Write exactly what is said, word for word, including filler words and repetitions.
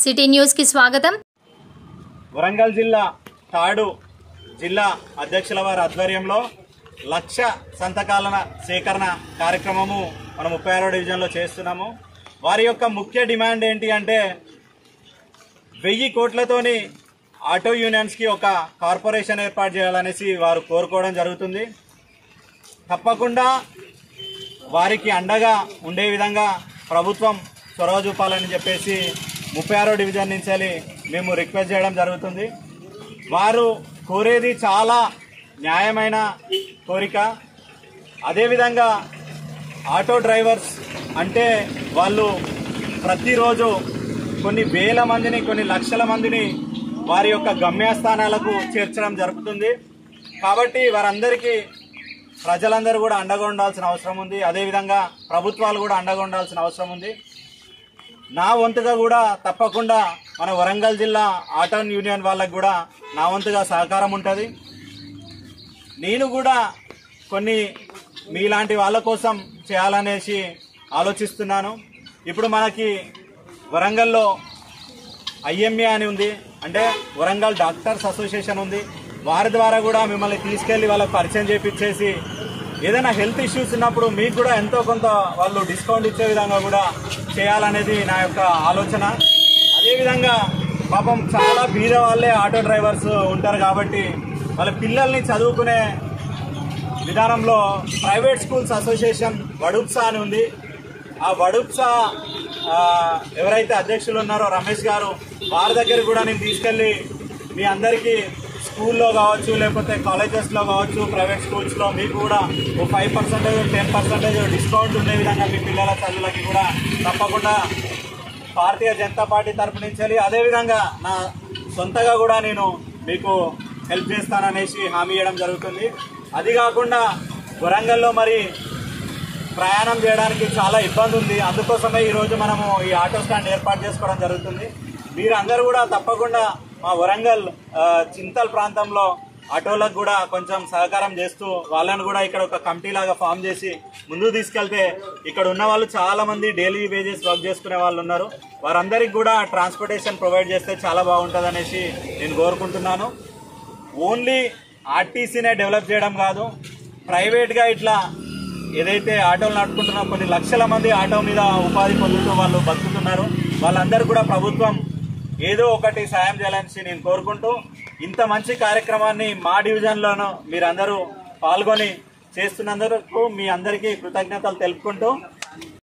City news కి స్వాగతం। వరంగల్ జిల్లా తాడు జిల్లా అధ్యక్షుల వారి ఆధ్వర్యంలో లక్ష సంతకాల సేకరణ కార్యక్రమము మనం ముప్పై ఆరో డివిజన్లో చేస్తున్నాము। వారి యొక్క ముఖ్య డిమాండ్ ఏంటి అంటే వెయ్యి కోట్లతోని ఆటో యూనియన్స్కి ఒక కార్పొరేషన్ ఏర్పాటు చేయాలనేసి వారు కోరుకోవడం జరుగుతుంది। తప్పకుండా వారికి అండగా ఉండే విధంగా ప్రభుత్వం చొరవ చూపాలని చెప్పేసి ముప్పై ఆరో డివిజన్ నుంచి మేము రిక్వెస్ట్ చేయడం జరుగుతుంది। వారు కోరేది చాలా న్యాయమైన కోరిక। అదేవిధంగా ఆటో డ్రైవర్స్ అంటే వాళ్ళు ప్రతిరోజు కొన్ని వేల మందిని కొన్ని లక్షల మందిని వారి యొక్క గమ్యస్థానాలకు చేర్చడం జరుగుతుంది। కాబట్టి వారందరికీ ప్రజలందరూ కూడా అండగా ఉండాల్సిన అవసరం ఉంది। అదేవిధంగా ప్రభుత్వాలు కూడా అండగా ఉండాల్సిన అవసరం ఉంది। నా వంతుగా కూడా తప్పకుండా మన వరంగల్ జిల్లా ఆటో యూనియన్ వాళ్ళకు కూడా నా వంతుగా సహకారం ఉంటుంది। నేను కూడా కొన్ని మీలాంటి వాళ్ళ కోసం చేయాలనేసి ఆలోచిస్తున్నాను। ఇప్పుడు మనకి వరంగల్లో ఐఎంఏ అని ఉంది, అంటే వరంగల్ డాక్టర్స్ అసోసియేషన్ ఉంది। వారి ద్వారా కూడా మిమ్మల్ని తీసుకెళ్లి వాళ్ళకి పరిచయం చేపించేసి ఏదైనా హెల్త్ ఇష్యూస్ ఉన్నప్పుడు మీకు కూడా ఎంతో కొంత వాళ్ళు డిస్కౌంట్ ఇచ్చే విధంగా కూడా చేయాలనేది నా యొక్క ఆలోచన। అదేవిధంగా పాపం చాలా బీద వాళ్ళే ఆటో డ్రైవర్స్ ఉంటారు కాబట్టి వాళ్ళ పిల్లల్ని చదువుకునే విధానంలో ప్రైవేట్ స్కూల్స్ అసోసియేషన్ వడుప్సా అని ఉంది। ఆ వడుప్సా ఎవరైతే అధ్యక్షులు ఉన్నారో రమేష్ గారు, వారి దగ్గర కూడా నేను తీసుకెళ్ళి మీ అందరికీ స్కూల్లో కావచ్చు లేకపోతే కాలేజెస్లో కావచ్చు ప్రైవేట్ స్కూల్స్లో మీకు కూడా ఓ five percentage ten percentage discount ఉండే విధంగా మీ పిల్లల చదువులకి కూడా తప్పకుండా భారతీయ జనతా పార్టీ తరపు నుంచి అదేవిధంగా నా సొంతగా కూడా నేను మీకు హెల్ప్ చేస్తాననేసి హామీ ఇవ్వడం జరుగుతుంది। అది కాకుండా వరంగల్లో మరి ప్రయాణం చేయడానికి చాలా ఇబ్బంది ఉంది, అందుకోసమే ఈరోజు మనము ఈ ఆటో స్టాండ్ ఏర్పాటు చేసుకోవడం జరుగుతుంది। మీరందరూ కూడా తప్పకుండా మా వరంగల్ చింతల్ ప్రాంతంలో ఆటోలకు కూడా కొంచెం సహకారం చేస్తూ వాళ్ళని కూడా ఇక్కడ ఒక కమిటీ లాగా ఫామ్ చేసి ముందుకు తీసుకెళ్తే ఇక్కడ ఉన్న వాళ్ళు చాలా మంది డైలీ వేజెస్ వర్క్ చేసుకునే వాళ్ళు ఉన్నారు, వారందరికి కూడా ట్రాన్స్పోర్టేషన్ ప్రొవైడ్ చేస్తే చాలా బాగుంటుంది అనేసి నేను కోరుకుంటున్నాను। ఓన్లీ ఆర్టీసీనే డెవలప్ చేయడం కాదు, ప్రైవేట్గా ఇట్లా ఏదైతే ఆటోలు నడుపుకుంటున్నా కొన్ని లక్షల మంది ఆటో మీద ఉపాధి పొందుతూ వాళ్ళు బతుకుతున్నారు, వాళ్ళందరూ కూడా ప్రభుత్వం ఏదో ఒకటి సాయం చేయాలని నేను కోరుకుంటూ ఇంత మంచి కార్యక్రమాన్ని మా డివిజన్లోనూ మీరందరూ పాల్గొని చేస్తున్నందుకు మీ అందరికీ కృతజ్ఞతలు తెలుపుకుంటూ